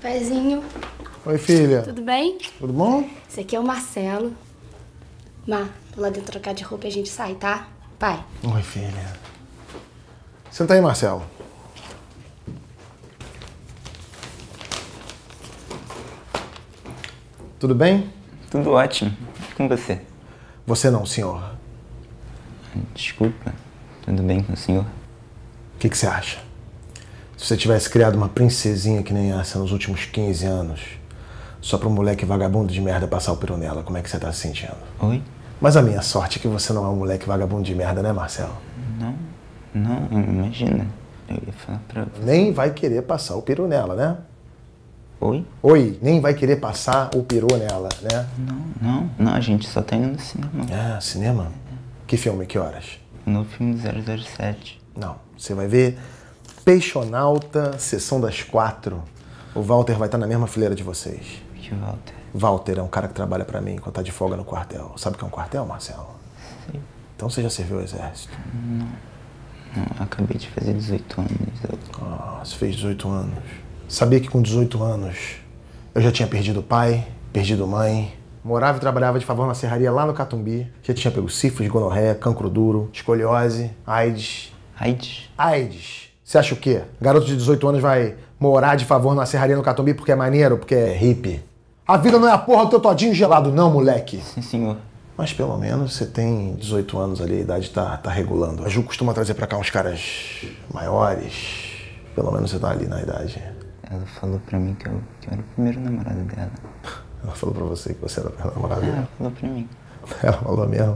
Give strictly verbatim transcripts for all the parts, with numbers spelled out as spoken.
Pezinho. Oi, filha. Tudo bem? Tudo bom? Esse aqui é o Marcelo. Má, vou lá dentro trocar de roupa e a gente sai, tá? Pai. Oi, filha. Senta aí, Marcelo. Tudo bem? Tudo ótimo. E com você? Você não, senhor. Desculpa. Tudo bem com o senhor? O que, que você acha? Se você tivesse criado uma princesinha que nem essa nos últimos quinze anos, só pra um moleque vagabundo de merda passar o peru nela, como é que você tá se sentindo? Oi? Mas a minha sorte é que você não é um moleque vagabundo de merda, né, Marcelo? Não, não, imagina. Eu ia falar pra você. Nem vai querer passar o peru nela, né? Oi? Oi, nem vai querer passar o peru nela, né? Não, não, não, a gente só tá indo no cinema. Ah, cinema? Que filme, que horas? No filme zero zero sete. Não, você vai ver Peixonauta, Sessão das Quatro. O Walter vai estar na mesma fileira de vocês. Que Walter? Walter é um cara que trabalha pra mim quando tá de folga no quartel. Sabe o que é um quartel, Marcelo? Sei. Então você já serviu o exército? Não, não, eu acabei de fazer dezoito anos. Eu... Ah, você fez dezoito anos. Sabia que com dezoito anos eu já tinha perdido pai, perdido mãe, morava e trabalhava de favor na serraria lá no Catumbi, já tinha pego sífilis, gonorreia, cancro duro, escoliose, AIDS. AIDS? AIDS. Você acha o quê? Garoto de dezoito anos vai morar de favor na serraria no Catumbi porque é maneiro, porque é hippie? A vida não é a porra do teu todinho gelado não, moleque. Sim, senhor. Mas pelo menos você tem dezoito anos ali, a idade tá, tá regulando. A Ju costuma trazer pra cá uns caras maiores. Pelo menos você tá ali na idade. Ela falou pra mim que eu, que eu era o primeiro namorado dela. Ela falou pra você que você era o namorado Ela dela. falou pra mim. Ela falou mesmo?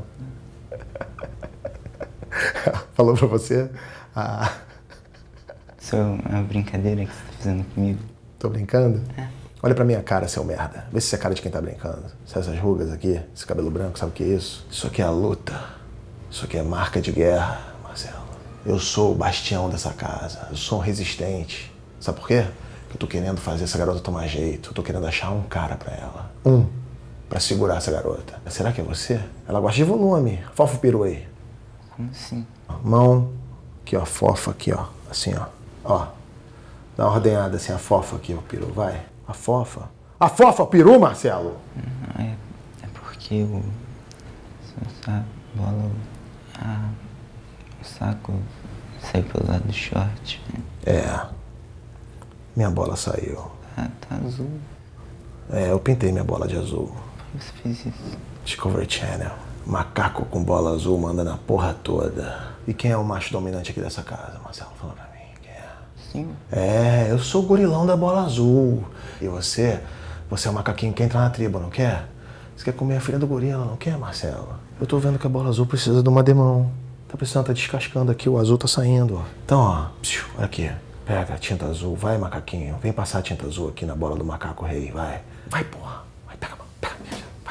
Ela falou pra você? Ah, Isso é uma brincadeira que você tá fazendo comigo? tô brincando? É. Olha pra minha cara, seu merda. Vê se você é cara de quem tá brincando. Se essas rugas aqui, esse cabelo branco, sabe o que é isso? Isso aqui é a luta. Isso aqui é marca de guerra, Marcelo. Eu sou o bastião dessa casa. Eu sou um resistente. Sabe por quê? Porque eu tô querendo fazer essa garota tomar jeito. Eu tô querendo achar um cara pra ela. Um. Pra segurar essa garota. Será que é você? Ela gosta de volume. Fofa o peru aí. Como assim? Mão. Aqui, ó. Fofa aqui, ó. Assim, ó. Ó. Dá uma ordenhada assim, a fofa aqui, o peru. Vai. A fofa. A fofa, o peru, Marcelo? Não, é, é porque o... Essa bola... A, o saco saiu pelo lado do short. Né? É. Minha bola saiu. Ah, tá azul. É, eu pintei minha bola de azul. Por que você fez isso? Discovery Channel. Macaco com bola azul manda na porra toda. E quem é o macho dominante aqui dessa casa, Marcelo? Fala pra mim. Quem é? Sim. É, eu sou o gorilão da bola azul. E você? Você é o macaquinho que entra na tribo, não quer? Você quer comer a filha do gorila, não quer, Marcelo? Eu tô vendo que a bola azul precisa de uma demão. Tá precisando, tá descascando aqui, o azul tá saindo, ó. Então, ó, psiu, olha aqui. Pega a tinta azul, vai, macaquinho. Vem passar a tinta azul aqui na bola do macaco rei, vai. Vai, porra. Vai, pega a mão, pega, vai.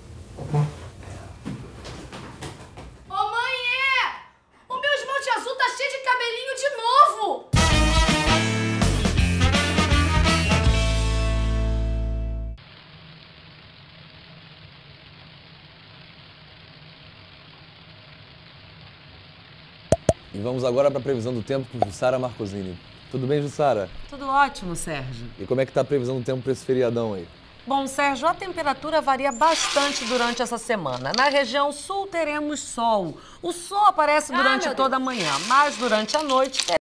Ô, mãe, é! O meu esmalte azul tá cheio de cabelinho de novo! E vamos agora para a previsão do tempo com Jussara Marcosini. Tudo bem, Jussara? Tudo ótimo, Sérgio. E como é que tá a previsão do tempo para esse feriadão aí? Bom, Sérgio, a temperatura varia bastante durante essa semana. Na região sul teremos sol. O sol aparece durante toda a manhã, mas durante a noite